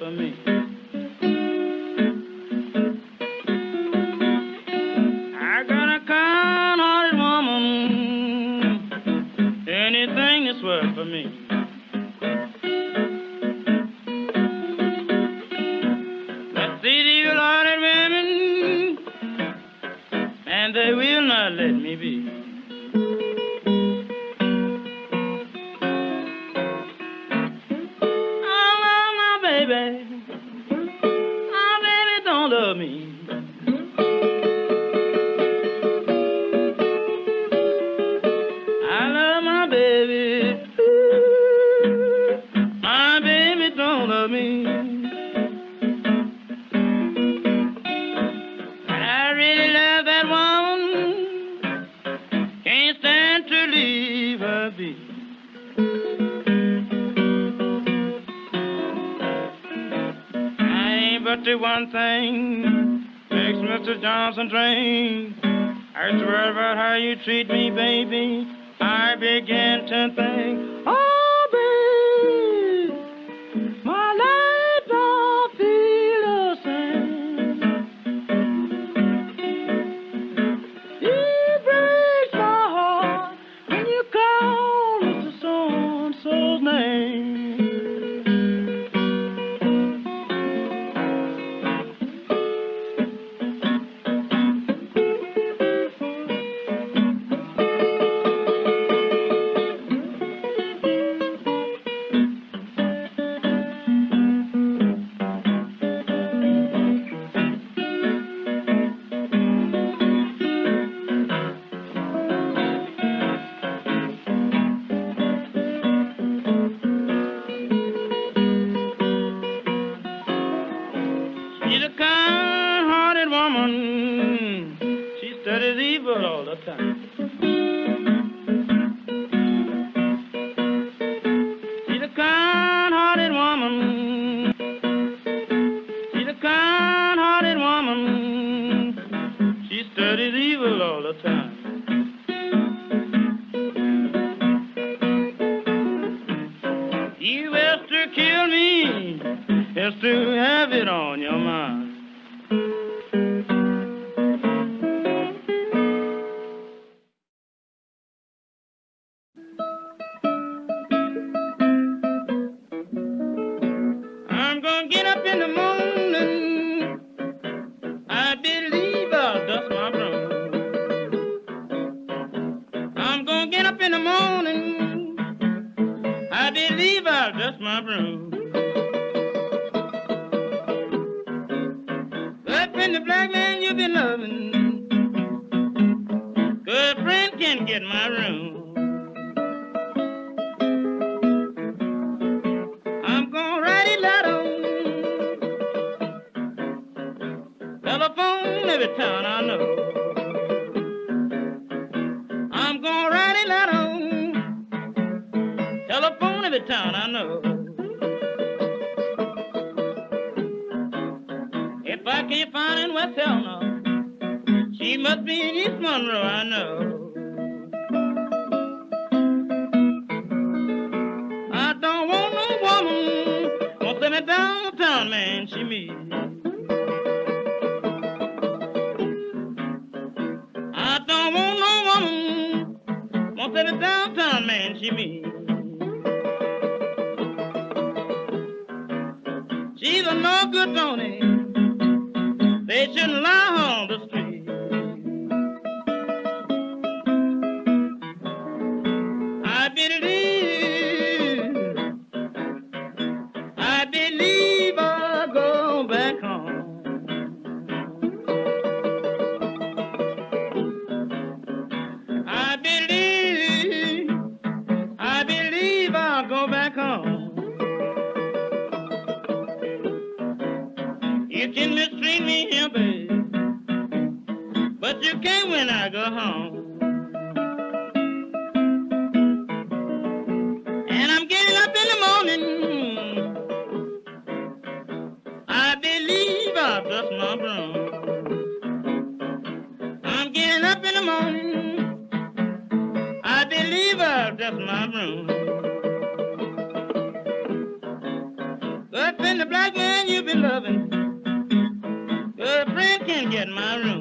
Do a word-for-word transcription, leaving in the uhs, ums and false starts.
for me. I got a kind-hearted woman, anything that's worth for me. Let's see these hearted women, and they will not let me be. One thing makes Mister Johnson dream. I swear about how you treat me, baby. I begin to think, oh, baby, my life don't feel the same. It breaks my heart when you call Mister So-and-so's name. Up in the black man. loving. A friend can get in my room.